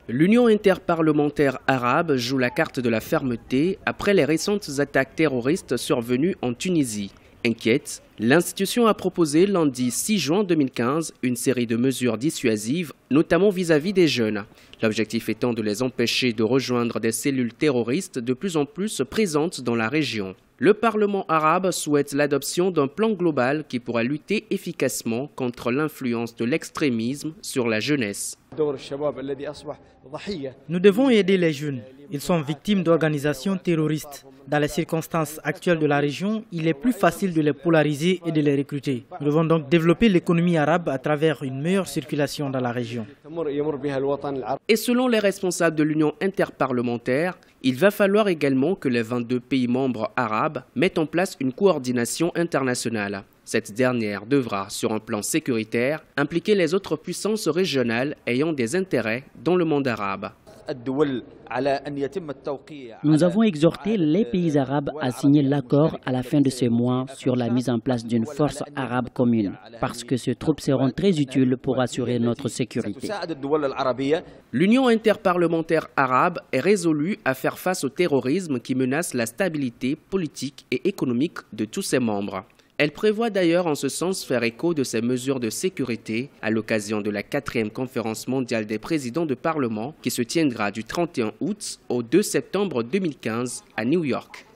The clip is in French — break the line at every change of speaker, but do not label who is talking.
L'Union interparlementaire arabe joue la carte de la fermeté après les récentes attaques terroristes survenues en Tunisie. Inquiète, l'institution a proposé lundi 6 juin 2015 une série de mesures dissuasives, notamment vis-à-vis des jeunes. L'objectif étant de les empêcher de rejoindre des cellules terroristes de plus en plus présentes dans la région. Le Parlement arabe souhaite l'adoption d'un plan global qui pourra lutter efficacement contre l'influence de l'extrémisme sur la jeunesse.
Nous devons aider les jeunes. Ils sont victimes d'organisations terroristes. Dans les circonstances actuelles de la région, il est plus facile de les polariser et de les recruter. Nous devons donc développer l'économie arabe à travers une meilleure circulation dans la région.
Et selon les responsables de l'Union interparlementaire, il va falloir également que les 22 pays membres arabes mettent en place une coordination internationale. Cette dernière devra, sur un plan sécuritaire, impliquer les autres puissances régionales ayant des intérêts dans le monde arabe.
Nous avons exhorté les pays arabes à signer l'accord à la fin de ce mois sur la mise en place d'une force arabe commune, parce que ces troupes seront très utiles pour assurer notre sécurité.
L'Union interparlementaire arabe est résolue à faire face au terrorisme qui menace la stabilité politique et économique de tous ses membres. Elle prévoit d'ailleurs en ce sens faire écho de ces mesures de sécurité à l'occasion de la 4e conférence mondiale des présidents de parlement qui se tiendra du 31 août au 2 septembre 2015 à New York.